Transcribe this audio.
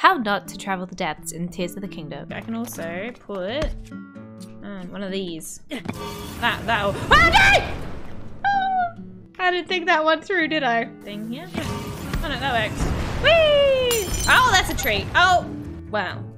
How not to travel the depths in Tears of the Kingdom. I can also put one of these. That'll. Oh no! Oh, I didn't think that one through, did I? Thing here. Oh no, that works. Whee! Oh, that's a tree. Oh, wow.